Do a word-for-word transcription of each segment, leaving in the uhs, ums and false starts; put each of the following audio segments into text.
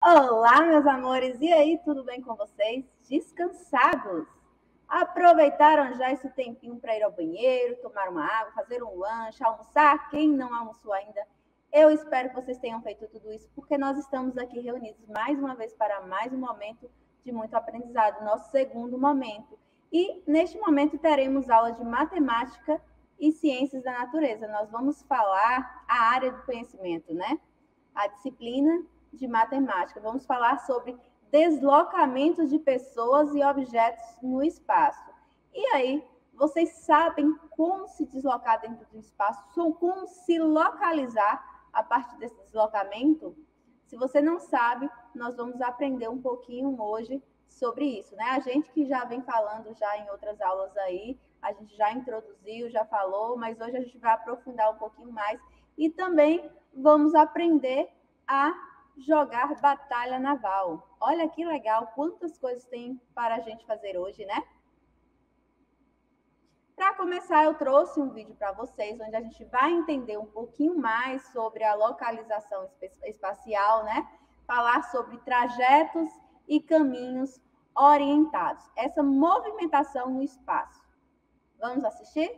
Olá, meus amores! E aí, tudo bem com vocês? Descansados? Aproveitaram já esse tempinho para ir ao banheiro, tomar uma água, fazer um lanche, almoçar? Quem não almoçou ainda? Eu espero que vocês tenham feito tudo isso, porque nós estamos aqui reunidos mais uma vez para mais um momento de muito aprendizado, nosso segundo momento. E neste momento teremos aula de matemática e ciências da natureza. Nós vamos falar a área do conhecimento, né? A disciplina de matemática. Vamos falar sobre deslocamento de pessoas e objetos no espaço. E aí, vocês sabem como se deslocar dentro do espaço, como se localizar a partir desse deslocamento? Se você não sabe, nós vamos aprender um pouquinho hoje sobre isso, né? A gente que já vem falando já em outras aulas aí, a gente já introduziu, já falou, mas hoje a gente vai aprofundar um pouquinho mais e também vamos aprender a jogar batalha naval. Olha que legal, quantas coisas tem para a gente fazer hoje, né? Para começar, eu trouxe um vídeo para vocês, onde a gente vai entender um pouquinho mais sobre a localização espacial, né? Falar sobre trajetos e caminhos orientados. Essa movimentação no espaço. Vamos assistir?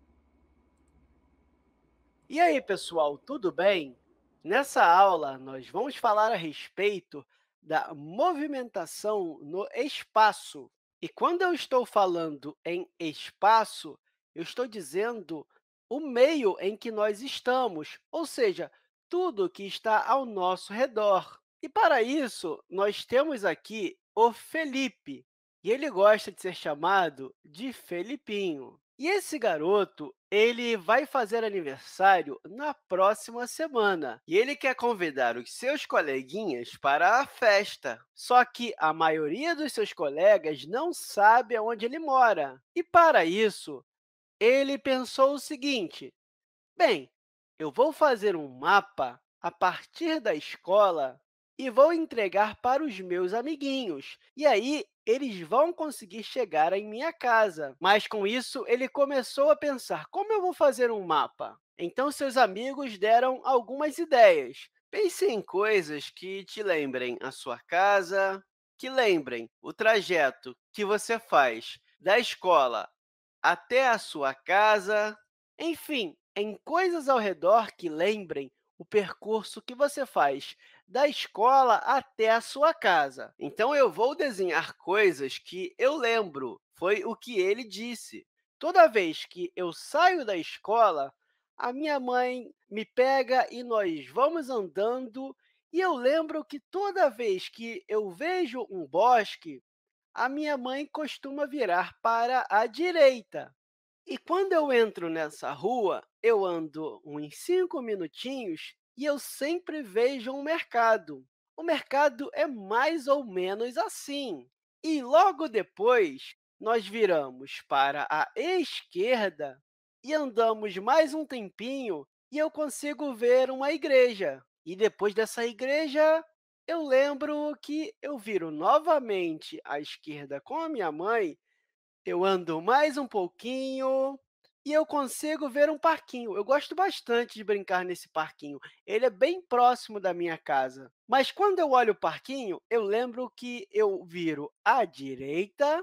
E aí, pessoal, tudo bem? Nessa aula, nós vamos falar a respeito da movimentação no espaço. E quando eu estou falando em espaço, eu estou dizendo o meio em que nós estamos, ou seja, tudo que está ao nosso redor. E, para isso, nós temos aqui o Felipe, e ele gosta de ser chamado de Felipinho. E esse garoto, ele vai fazer aniversário na próxima semana e ele quer convidar os seus coleguinhas para a festa. Só que a maioria dos seus colegas não sabe onde ele mora. E, para isso, ele pensou o seguinte: bem, eu vou fazer um mapa a partir da escola e vou entregar para os meus amiguinhos. E aí, eles vão conseguir chegar em minha casa. Mas, com isso, ele começou a pensar, como eu vou fazer um mapa? Então, seus amigos deram algumas ideias. Pense em coisas que te lembrem a sua casa, que lembrem o trajeto que você faz da escola até a sua casa, enfim, em coisas ao redor que lembrem o percurso que você faz da escola até a sua casa. Então, eu vou desenhar coisas que eu lembro, foi o que ele disse. Toda vez que eu saio da escola, a minha mãe me pega e nós vamos andando, e eu lembro que toda vez que eu vejo um bosque, a minha mãe costuma virar para a direita. E quando eu entro nessa rua, eu ando uns cinco minutinhos e eu sempre vejo um mercado. O mercado é mais ou menos assim. E logo depois, nós viramos para a esquerda e andamos mais um tempinho e eu consigo ver uma igreja. E depois dessa igreja, eu lembro que eu viro novamente à esquerda com a minha mãe, eu ando mais um pouquinho e eu consigo ver um parquinho. Eu gosto bastante de brincar nesse parquinho. Ele é bem próximo da minha casa. Mas quando eu olho o parquinho, eu lembro que eu viro à direita,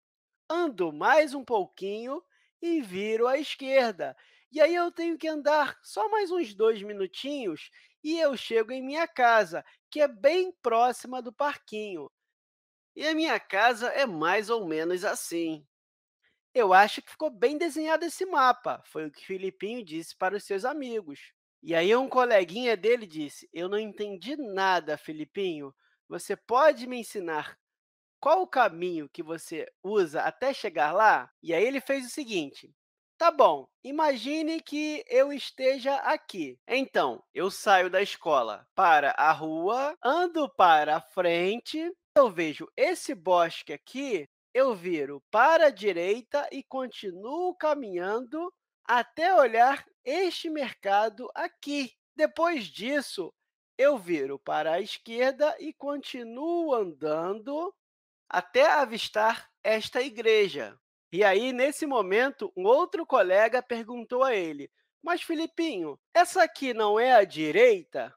ando mais um pouquinho e viro à esquerda. E aí eu tenho que andar só mais uns dois minutinhos e eu chego em minha casa, que é bem próxima do parquinho. E a minha casa é mais ou menos assim. Eu acho que ficou bem desenhado esse mapa, foi o que Filipinho disse para os seus amigos. E aí um coleguinha dele disse, eu não entendi nada, Filipinho. Você pode me ensinar qual o caminho que você usa até chegar lá? E aí ele fez o seguinte, tá bom, imagine que eu esteja aqui. Então, eu saio da escola para a rua, ando para a frente, eu vejo esse bosque aqui, eu viro para a direita e continuo caminhando até olhar este mercado aqui. Depois disso, eu viro para a esquerda e continuo andando até avistar esta igreja. E aí, nesse momento, um outro colega perguntou a ele, mas, Filipinho, essa aqui não é a direita?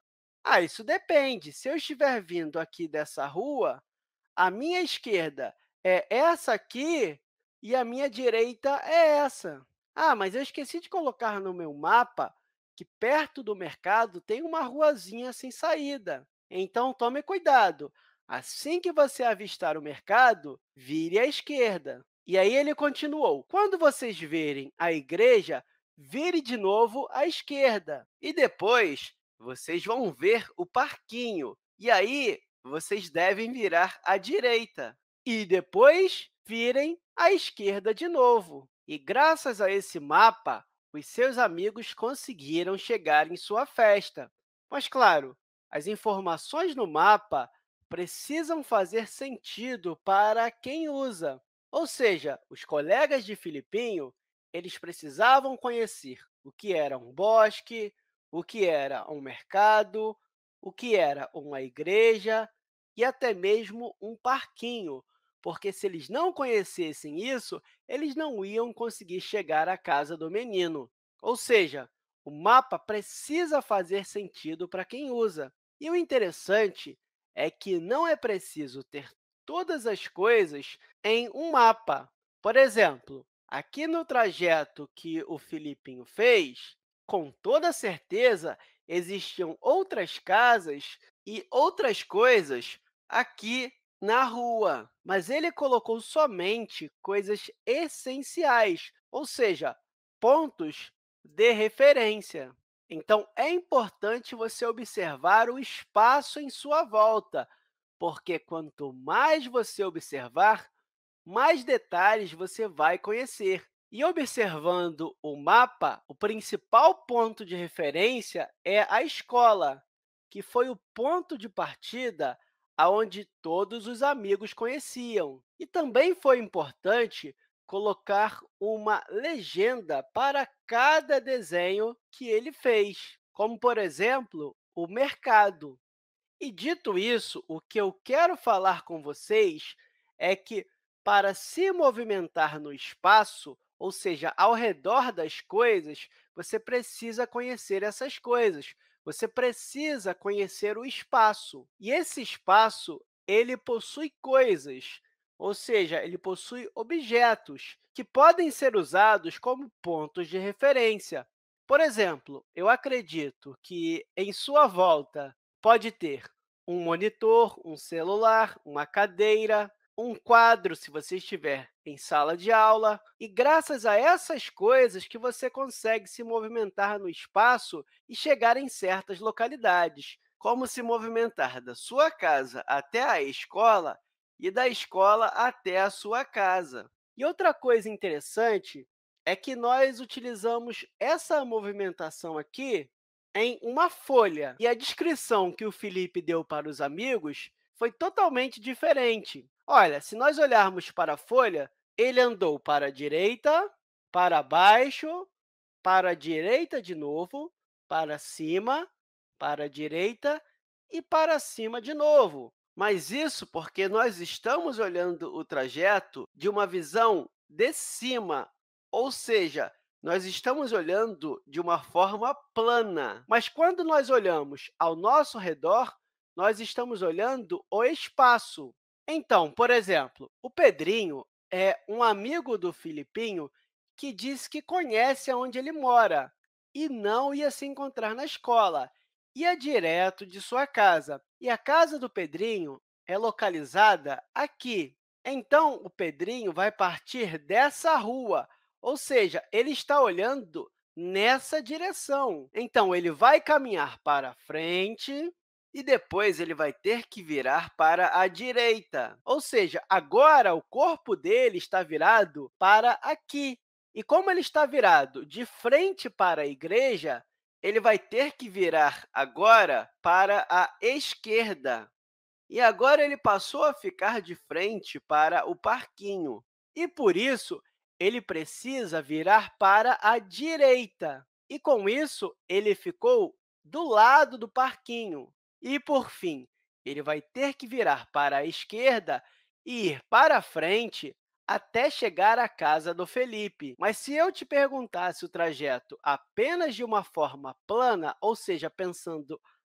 Ah, isso depende. Se eu estiver vindo aqui dessa rua, a minha esquerda é essa aqui e a minha direita é essa. Ah, mas eu esqueci de colocar no meu mapa que perto do mercado tem uma ruazinha sem saída. Então, tome cuidado. Assim que você avistar o mercado, vire à esquerda. E aí ele continuou: quando vocês verem a igreja, vire de novo à esquerda. E depois, vocês vão ver o parquinho. E aí, vocês devem virar à direita e depois virem à esquerda de novo. E graças a esse mapa, os seus amigos conseguiram chegar em sua festa. Mas, claro, as informações no mapa precisam fazer sentido para quem usa. Ou seja, os colegas de Filipinho, eles precisavam conhecer o que era um bosque, o que era um mercado, o que era uma igreja e até mesmo um parquinho, porque se eles não conhecessem isso, eles não iam conseguir chegar à casa do menino. Ou seja, o mapa precisa fazer sentido para quem usa. E o interessante é que não é preciso ter todas as coisas em um mapa. Por exemplo, aqui no trajeto que o Filipinho fez, com toda certeza existiam outras casas e outras coisas aqui na rua, mas ele colocou somente coisas essenciais, ou seja, pontos de referência. Então, é importante você observar o espaço em sua volta, porque quanto mais você observar, mais detalhes você vai conhecer. E observando o mapa, o principal ponto de referência é a escola, que foi o ponto de partida aonde todos os amigos conheciam. E também foi importante colocar uma legenda para cada desenho que ele fez, como, por exemplo, o mercado. E dito isso, o que eu quero falar com vocês é que, para se movimentar no espaço, ou seja, ao redor das coisas, você precisa conhecer essas coisas. Você precisa conhecer o espaço. E esse espaço, ele possui coisas, ou seja, ele possui objetos que podem ser usados como pontos de referência. Por exemplo, eu acredito que em sua volta pode ter um monitor, um celular, uma cadeira, um quadro, se você estiver em sala de aula. E graças a essas coisas que você consegue se movimentar no espaço e chegar em certas localidades, como se movimentar da sua casa até a escola e da escola até a sua casa. E outra coisa interessante é que nós utilizamos essa movimentação aqui em uma folha. E a descrição que o Felipe deu para os amigos foi totalmente diferente. Olha, se nós olharmos para a folha, ele andou para a direita, para baixo, para a direita de novo, para cima, para a direita e para cima de novo. Mas isso porque nós estamos olhando o trajeto de uma visão de cima, ou seja, nós estamos olhando de uma forma plana. Mas quando nós olhamos ao nosso redor, nós estamos olhando o espaço. Então, por exemplo, o Pedrinho é um amigo do Filipinho que diz que conhece aonde ele mora e não ia se encontrar na escola, ia direto de sua casa. E a casa do Pedrinho é localizada aqui. Então, o Pedrinho vai partir dessa rua, ou seja, ele está olhando nessa direção. Então, ele vai caminhar para frente e depois ele vai ter que virar para a direita. Ou seja, agora o corpo dele está virado para aqui. E como ele está virado de frente para a igreja, ele vai ter que virar agora para a esquerda. E agora ele passou a ficar de frente para o parquinho. E, por isso, ele precisa virar para a direita. E, com isso, ele ficou do lado do parquinho. E, por fim, ele vai ter que virar para a esquerda e ir para a frente até chegar à casa do Felipe. Mas se eu te perguntasse o trajeto apenas de uma forma plana, ou seja, pensando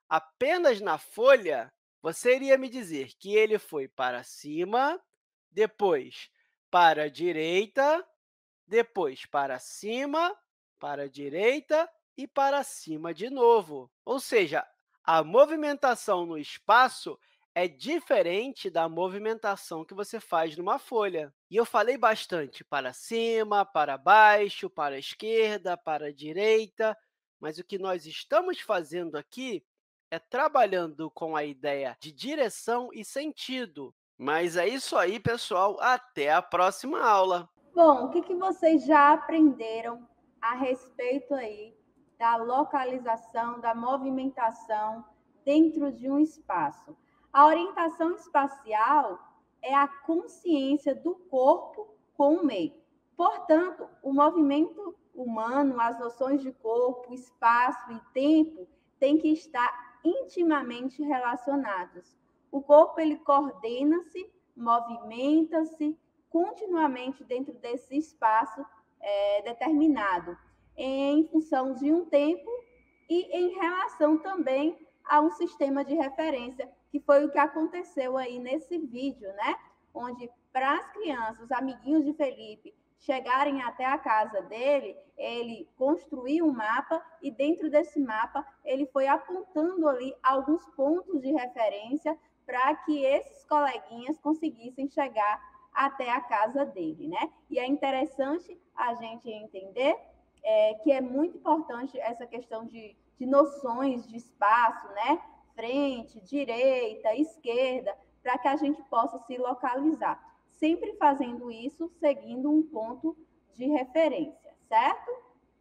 apenas na folha, você iria me dizer que ele foi para cima, depois para a direita, depois para cima, para a direita e para cima de novo. Ou seja, a movimentação no espaço é diferente da movimentação que você faz numa folha. E eu falei bastante para cima, para baixo, para a esquerda, para a direita, mas o que nós estamos fazendo aqui é trabalhando com a ideia de direção e sentido. Mas é isso aí, pessoal. Até a próxima aula! Bom, o que, que vocês já aprenderam a respeito aí da localização, da movimentação dentro de um espaço? A orientação espacial é a consciência do corpo com o meio. Portanto, o movimento humano, as noções de corpo, espaço e tempo têm que estar intimamente relacionados. O corpo ele coordena-se, movimenta-se, continuamente dentro desse espaço é, determinado, em função de um tempo e em relação também a um sistema de referência, que foi o que aconteceu aí nesse vídeo, né? Onde, para as crianças, os amiguinhos de Felipe, chegarem até a casa dele, ele construiu um mapa e dentro desse mapa ele foi apontando ali alguns pontos de referência para que esses coleguinhas conseguissem chegar até a casa dele, né? E é interessante a gente entender é, que é muito importante essa questão de, de noções de espaço, né? Frente, direita, esquerda, para que a gente possa se localizar. Sempre fazendo isso seguindo um ponto de referência, certo?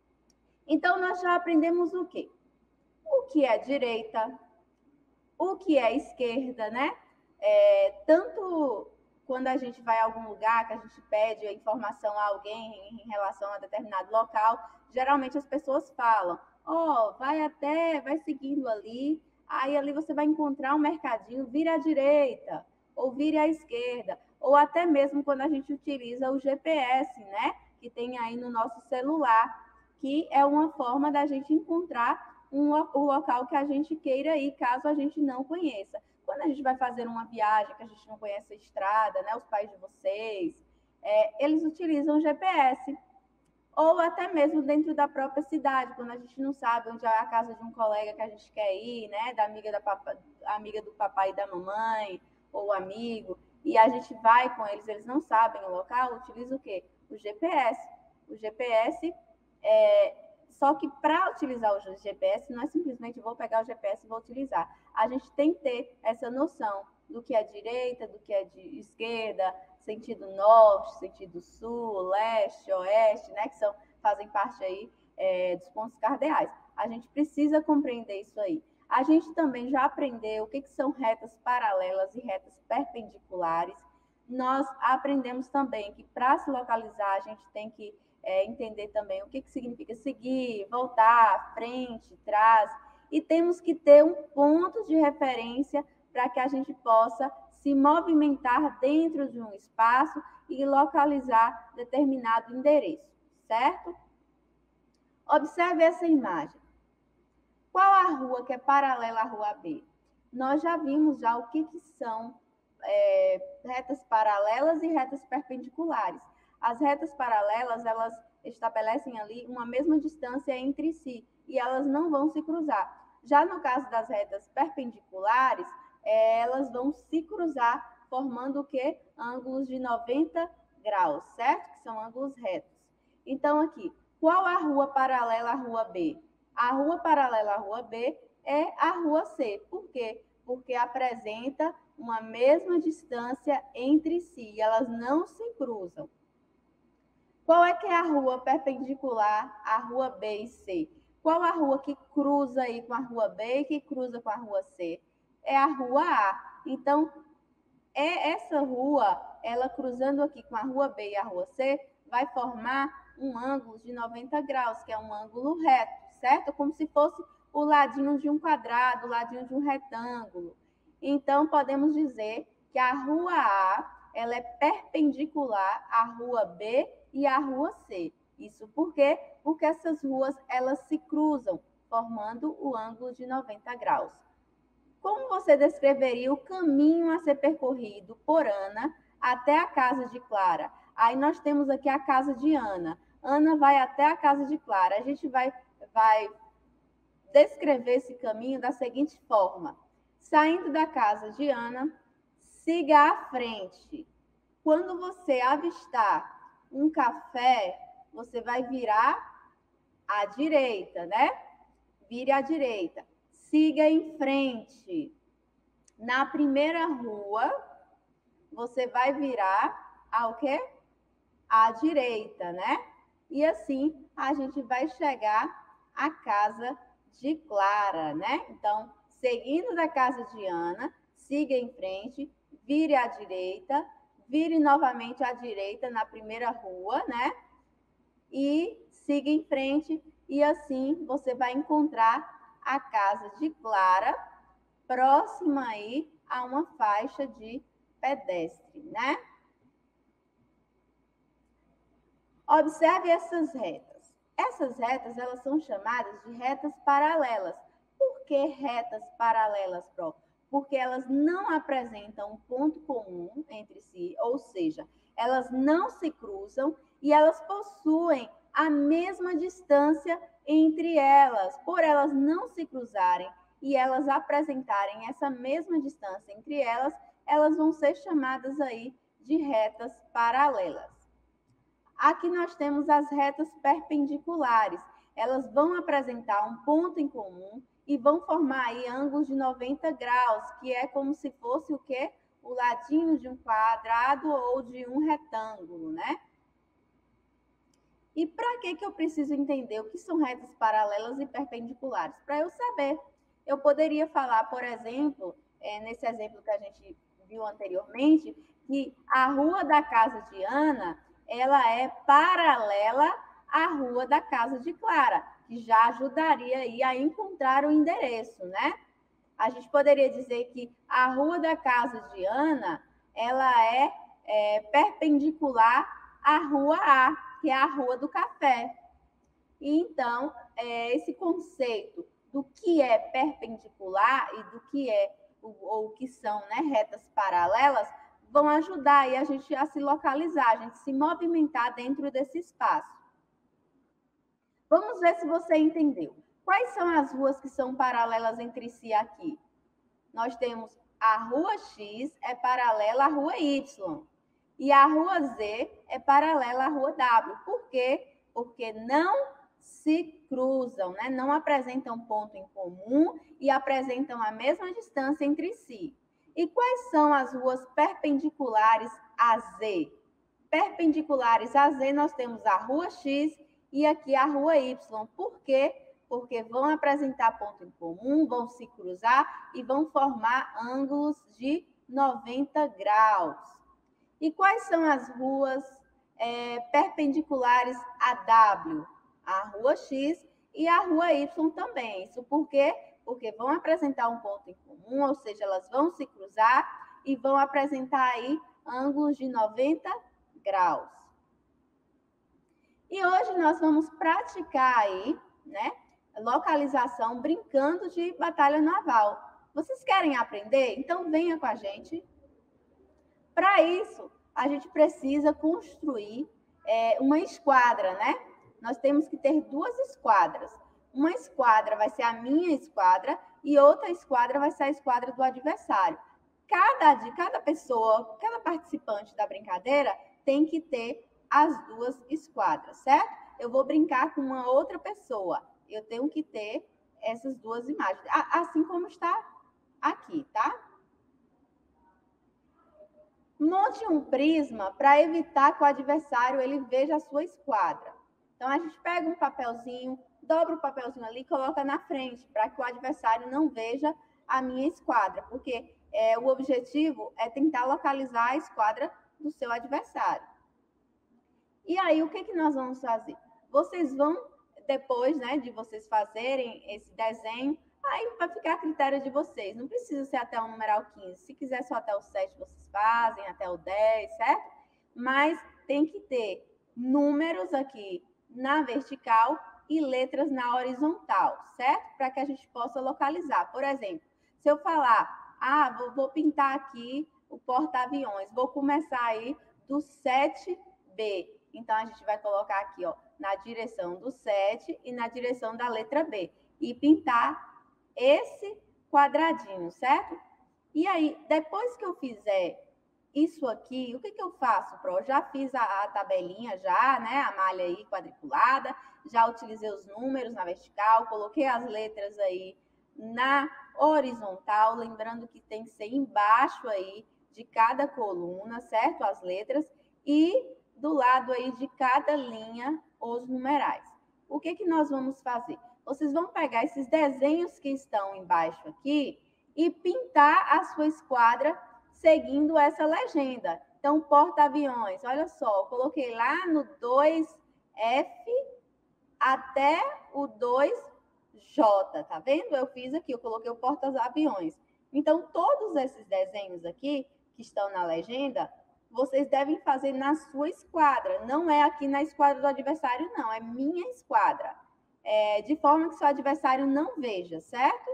Então, nós já aprendemos o quê? O que é direita, o que é esquerda, né? É, tanto quando a gente vai a algum lugar, que a gente pede a informação a alguém em relação a determinado local, geralmente as pessoas falam, ó, oh, vai até, vai seguindo ali, aí ali você vai encontrar um mercadinho, vira à direita, ou vire à esquerda, ou até mesmo quando a gente utiliza o G P S, né, que tem aí no nosso celular, que é uma forma da gente encontrar um, o local que a gente queira ir, caso a gente não conheça. Quando a gente vai fazer uma viagem que a gente não conhece a estrada, né, os pais de vocês, é, eles utilizam o G P S. Ou até mesmo dentro da própria cidade, quando a gente não sabe onde é a casa de um colega que a gente quer ir, né, da amiga, da papa, amiga do papai e da mamãe, ou amigo, e a gente vai com eles, eles não sabem o local, utiliza o quê? O G P S. O G P S é, só que para utilizar o G P S, não é simplesmente vou pegar o G P S e vou utilizar. A gente tem que ter essa noção do que é direita, do que é de esquerda, sentido norte, sentido sul, leste, oeste, né, que são, fazem parte aí é, dos pontos cardeais. A gente precisa compreender isso aí. A gente também já aprendeu o que, que são retas paralelas e retas perpendiculares. Nós aprendemos também que para se localizar, a gente tem que É, entender também o que, que significa seguir, voltar, frente, trás, e temos que ter um ponto de referência para que a gente possa se movimentar dentro de um espaço e localizar determinado endereço, certo? Observe essa imagem. Qual a rua que é paralela à rua B? Nós já vimos já o que, que são é, retas paralelas e retas perpendiculares. As retas paralelas, elas estabelecem ali uma mesma distância entre si e elas não vão se cruzar. Já no caso das retas perpendiculares, elas vão se cruzar formando o quê? Ângulos de noventa graus, certo? Que são ângulos retos. Então, aqui, qual a rua paralela à rua B? A rua paralela à rua B é a rua C. Por quê? Porque apresenta uma mesma distância entre si, elas não se cruzam. Qual é que é a rua perpendicular à rua B e C? Qual a rua que cruza aí com a rua B e que cruza com a rua C? É a rua A. Então, é essa rua, ela cruzando aqui com a rua B e a rua C, vai formar um ângulo de noventa graus, que é um ângulo reto, certo? Como se fosse o ladinho de um quadrado, o ladinho de um retângulo. Então, podemos dizer que a rua A, ela é perpendicular à rua B e à rua C. Isso por quê? Porque essas ruas, elas se cruzam, formando o ângulo de noventa graus. Como você descreveria o caminho a ser percorrido por Ana até a casa de Clara? Aí nós temos aqui a casa de Ana. Ana vai até a casa de Clara. A gente vai, vai descrever esse caminho da seguinte forma. Saindo da casa de Ana, siga à frente. Quando você avistar um café, você vai virar à direita, né? Vire à direita. Siga em frente. Na primeira rua, você vai virar ao quê? À direita, né? E assim a gente vai chegar à casa de Clara, né? Então, seguindo da casa de Ana, siga em frente, vire à direita, vire novamente à direita na primeira rua, né? E siga em frente e assim você vai encontrar a casa de Clara, próxima aí a uma faixa de pedestre, né? Observe essas retas. Essas retas, elas são chamadas de retas paralelas. Por que retas paralelas, Pro? Porque elas não apresentam um ponto comum entre si, ou seja, elas não se cruzam e elas possuem a mesma distância entre elas. Por elas não se cruzarem e elas apresentarem essa mesma distância entre elas, elas vão ser chamadas aí de retas paralelas. Aqui nós temos as retas perpendiculares. Elas vão apresentar um ponto em comum e vão formar aí ângulos de noventa graus, que é como se fosse o quê? O ladinho de um quadrado ou de um retângulo, né? E para que que eu preciso entender o que são retas paralelas e perpendiculares? Para eu saber. Eu poderia falar, por exemplo, é, nesse exemplo que a gente viu anteriormente, que a rua da casa de Ana, ela é paralela à rua da casa de Clara, que já ajudaria aí a encontrar o endereço, né? A gente poderia dizer que a rua da casa de Ana, ela é, é perpendicular à rua A, que é a rua do café. E então, é, esse conceito do que é perpendicular e do que é ou o que são, né, retas paralelas, vão ajudar aí a gente a se localizar, a gente se movimentar dentro desse espaço. Vamos ver se você entendeu. Quais são as ruas que são paralelas entre si aqui? Nós temos a rua X é paralela à rua Y. E a rua Z é paralela à rua W. Por quê? Porque não se cruzam, né? Não apresentam ponto em comum e apresentam a mesma distância entre si. E quais são as ruas perpendiculares a Z? Perpendiculares a Z, nós temos a rua X e aqui a rua Y. Por quê? Porque vão apresentar ponto em comum, vão se cruzar e vão formar ângulos de noventa graus. E quais são as ruas é, perpendiculares a W? A rua X e a rua Y também. Isso por quê? Porque vão apresentar um ponto em comum, ou seja, elas vão se cruzar e vão apresentar aí ângulos de noventa graus. E hoje nós vamos praticar aí, né, localização brincando de batalha naval. Vocês querem aprender? Então venha com a gente. Para isso, a gente precisa construir é, uma esquadra, né? Nós temos que ter duas esquadras. Uma esquadra vai ser a minha esquadra e outra esquadra vai ser a esquadra do adversário. Cada, de cada pessoa, cada participante da brincadeira tem que ter as duas esquadras, certo? Eu vou brincar com uma outra pessoa. Eu tenho que ter essas duas imagens, assim como está aqui, tá? Monte um prisma para evitar que o adversário ele veja a sua esquadra. Então, a gente pega um papelzinho, dobra o papelzinho ali e coloca na frente, para que o adversário não veja a minha esquadra, porque é, o objetivo é tentar localizar a esquadra do seu adversário. E aí, o que, que nós vamos fazer? Vocês vão, depois né, de vocês fazerem esse desenho, aí vai ficar a critério de vocês. Não precisa ser até o numeral quinze. Se quiser só até o sete, vocês fazem, até o dez, certo? Mas tem que ter números aqui na vertical e letras na horizontal, certo? Para que a gente possa localizar. Por exemplo, Se eu falar, ah, vou, vou pintar aqui o porta-aviões, vou começar aí do sete B. Então, a gente vai colocar aqui, ó, na direção do sete e na direção da letra B. E pintar esse quadradinho, certo? E aí, depois que eu fizer isso aqui, o que, que eu faço, Pro? Eu já fiz a, a tabelinha, já, né? A malha aí quadriculada, já utilizei os números na vertical, coloquei as letras aí na horizontal, lembrando que tem que ser embaixo aí de cada coluna, certo? As letras, e do lado aí de cada linha, os numerais. O que, que nós vamos fazer? Vocês vão pegar esses desenhos que estão embaixo aqui e pintar a sua esquadra seguindo essa legenda. Então, porta-aviões, olha só, eu coloquei lá no dois F até o dois J, tá vendo? Eu fiz aqui, eu coloquei o porta-aviões. Então, todos esses desenhos aqui, que estão na legenda, vocês devem fazer na sua esquadra. Não é aqui na esquadra do adversário, não. É minha esquadra. É, de forma que seu adversário não veja, certo?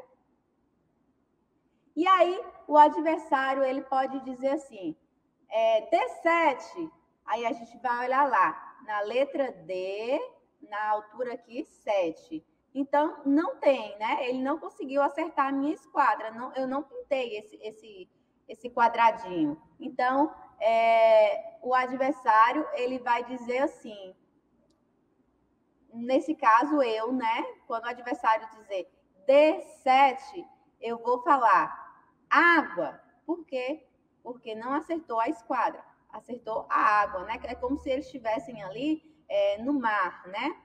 E aí, o adversário, ele pode dizer assim, é, D sete. Aí a gente vai olhar lá, na letra D, na altura aqui, sete. Então, não tem, né? Ele não conseguiu acertar a minha esquadra. Não, eu não pintei esse, esse, esse quadradinho. Então, é, o adversário, ele vai dizer assim, nesse caso eu, né? Quando o adversário dizer D sete, eu vou falar água. Por quê? Porque não acertou a esquadra, acertou a água, né? É como se eles estivessem ali é, no mar, né?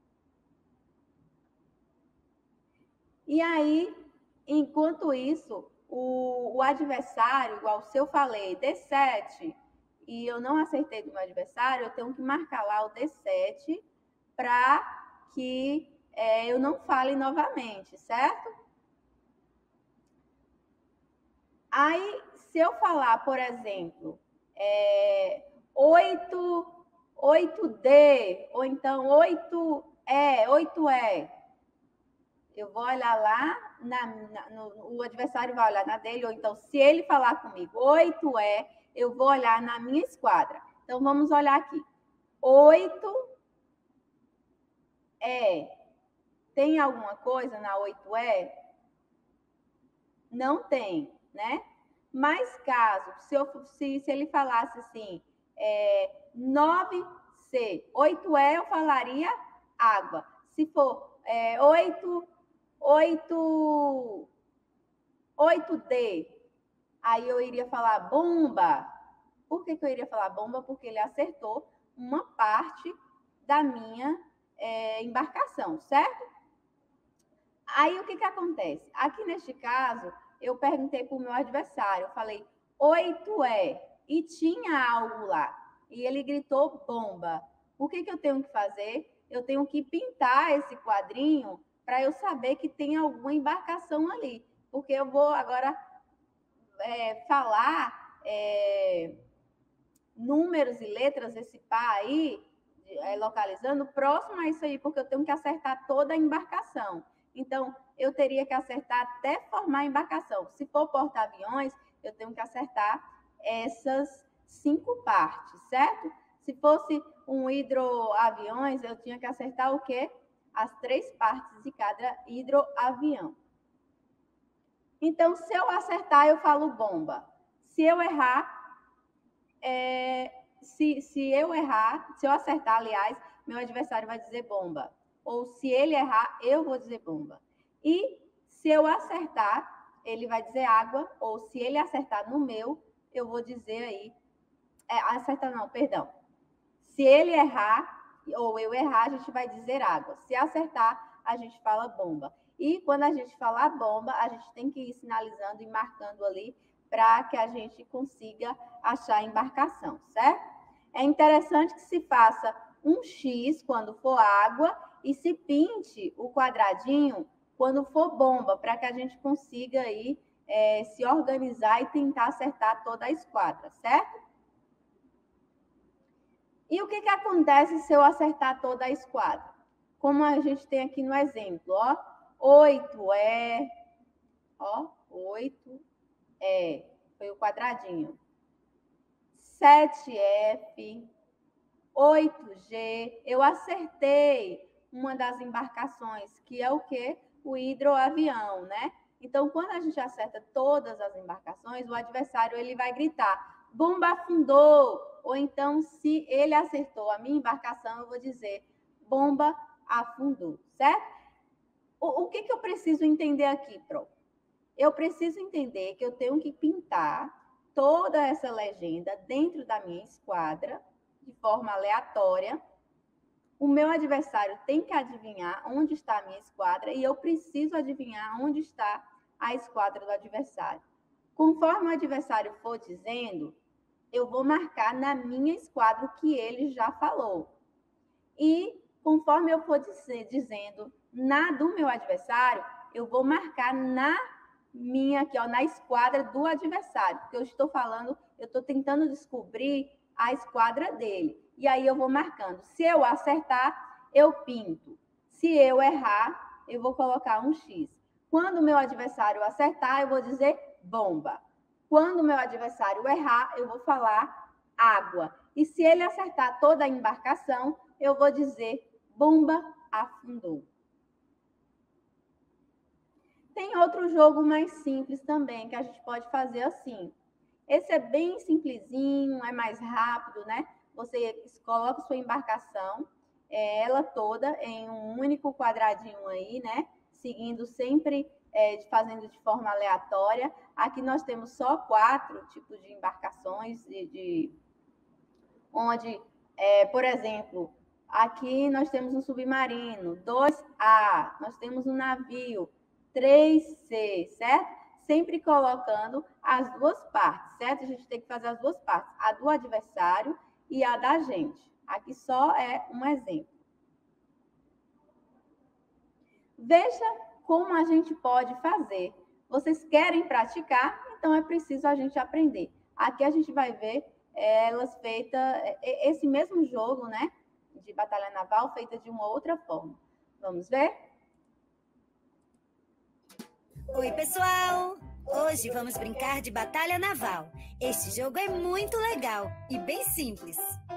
E aí, enquanto isso, o, o adversário, igual se eu falei D sete, e eu não acertei do meu adversário, eu tenho que marcar lá o D sete para que é, eu não fale novamente, certo? Aí, se eu falar, por exemplo, é, oito, oito D, ou então oito E, oito E, eu vou olhar lá, na, na, no, o adversário vai olhar na dele, ou então, se ele falar comigo oito E, eu vou olhar na minha esquadra. Então, vamos olhar aqui. oito E. Tem alguma coisa na oito E? Não tem, né? Mas caso, se, eu, se, se ele falasse assim, é, nove C, oito E, eu falaria água. Se for é, oito, oito, oito D, aí eu iria falar bomba. Por que, que eu iria falar bomba? Porque ele acertou uma parte da minha é, embarcação, certo? Aí o que, que acontece? Aqui neste caso, eu perguntei para o meu adversário, eu falei, oito é, e tinha algo lá. E ele gritou bomba. O que, que eu tenho que fazer? Eu tenho que pintar esse quadrinho para eu saber que tem alguma embarcação ali. Porque eu vou agora é, falar é, números e letras, esse pá aí, é, localizando, próximo a isso aí, porque eu tenho que acertar toda a embarcação. Então, eu teria que acertar até formar a embarcação. Se for porta-aviões, eu tenho que acertar essas cinco partes, certo? Se fosse um hidroaviões, eu tinha que acertar o quê? As três partes de cada hidroavião. Então, se eu acertar, eu falo bomba. Se eu errar, é, se, se eu errar, se eu acertar, aliás, meu adversário vai dizer bomba. Ou se ele errar, eu vou dizer bomba. E se eu acertar, ele vai dizer água, ou se ele acertar no meu, eu vou dizer aí, é, acertar não, perdão. Se ele errar, ou eu errar, a gente vai dizer água. Se acertar, a gente fala bomba. E quando a gente falar bomba, a gente tem que ir sinalizando e marcando ali para que a gente consiga achar a embarcação, certo? É interessante que se faça um X quando for água e se pinte o quadradinho quando for bomba, para que a gente consiga aí é, se organizar e tentar acertar toda a esquadra, certo? E o que, que acontece se eu acertar toda a esquadra? Como a gente tem aqui no exemplo, ó, oito é, ó, oito E, foi o quadradinho. sete F, oito G, eu acertei uma das embarcações, que é o quê? O hidroavião, né? Então, quando a gente acerta todas as embarcações, o adversário ele vai gritar, bomba afundou! Ou então, se ele acertou a minha embarcação, eu vou dizer, bomba afundou, certo? O, o que, que eu preciso entender aqui, Pro? Eu preciso entender que eu tenho que pintar toda essa legenda dentro da minha esquadra, de forma aleatória. O meu adversário tem que adivinhar onde está a minha esquadra e eu preciso adivinhar onde está a esquadra do adversário. Conforme o adversário for dizendo, eu vou marcar na minha esquadra o que ele já falou. E conforme eu for dizendo na do meu adversário, eu vou marcar na minha aqui, ó, na esquadra do adversário, porque eu estou falando, eu estou tentando descobrir a esquadra dele. E aí eu vou marcando. Se eu acertar, eu pinto. Se eu errar, eu vou colocar um X. Quando o meu adversário acertar, eu vou dizer bomba. Quando o meu adversário errar, eu vou falar água. E se ele acertar toda a embarcação, eu vou dizer bomba afundou. Tem outro jogo mais simples também, que a gente pode fazer assim. Esse é bem simplesinho, é mais rápido, né? Você coloca sua embarcação, é, ela toda em um único quadradinho aí, né? Seguindo sempre, é, fazendo de forma aleatória. Aqui nós temos só quatro tipos de embarcações, de, de onde, é, por exemplo, aqui nós temos um submarino, dois A, nós temos um navio, três C, certo? Sempre colocando as duas partes, certo? A gente tem que fazer as duas partes, a do adversário e a da gente. Aqui só é um exemplo. Veja como a gente pode fazer. Vocês querem praticar? Então é preciso a gente aprender. Aqui a gente vai ver elas feitas, esse mesmo jogo, né? De batalha naval, feita de uma outra forma. Vamos ver? Oi, pessoal! Hoje vamos brincar de batalha naval. Este jogo é muito legal e bem simples.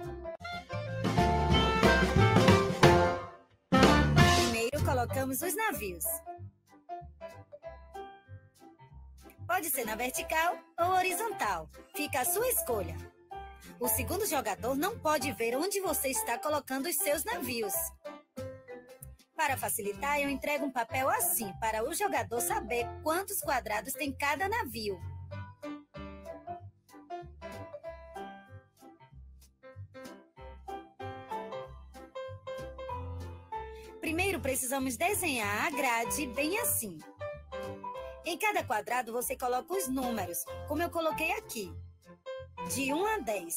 Primeiro colocamos os navios. Pode ser na vertical ou horizontal. Fica a sua escolha. O segundo jogador não pode ver onde você está colocando os seus navios. Para facilitar, eu entrego um papel assim, para o jogador saber quantos quadrados tem cada navio. Primeiro, precisamos desenhar a grade bem assim. Em cada quadrado, você coloca os números, como eu coloquei aqui, de um a dez.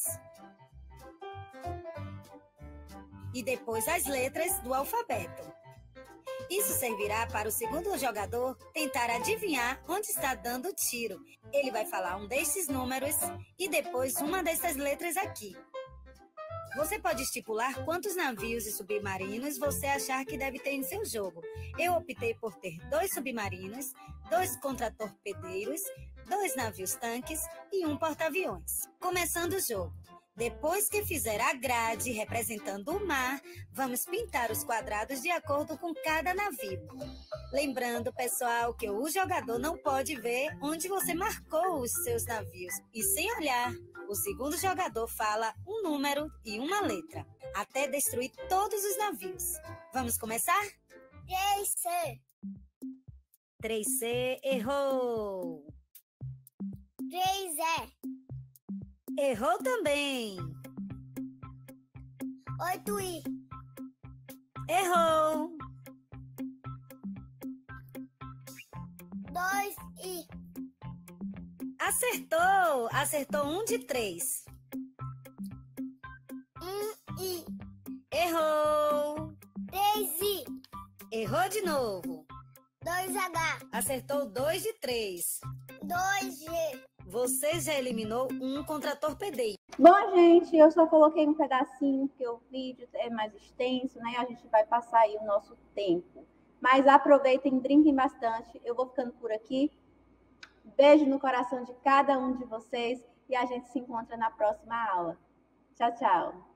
E depois as letras do alfabeto. Isso servirá para o segundo jogador tentar adivinhar onde está dando o tiro. Ele vai falar um desses números e depois uma dessas letras aqui. Você pode estipular quantos navios e submarinos você achar que deve ter em seu jogo. Eu optei por ter dois submarinos, dois contratorpedeiros, dois navios-tanques e um porta-aviões. Começando o jogo. Depois que fizer a grade representando o mar, vamos pintar os quadrados de acordo com cada navio. Lembrando, pessoal, que o jogador não pode ver onde você marcou os seus navios. E sem olhar, o segundo jogador fala um número e uma letra, até destruir todos os navios. Vamos começar? três C. três C, errou. três E. Errou também. oito I. Errou. dois I. Acertou. Acertou um de três. um I. Errou. três I. Errou de novo. dois H. Acertou dois de três. dois G. Você já eliminou um contratorpedeiro. Bom, gente, eu só coloquei um pedacinho, porque o vídeo é mais extenso, né? A gente vai passar aí o nosso tempo. Mas aproveitem, brinquem bastante. Eu vou ficando por aqui. Beijo no coração de cada um de vocês e a gente se encontra na próxima aula. Tchau, tchau.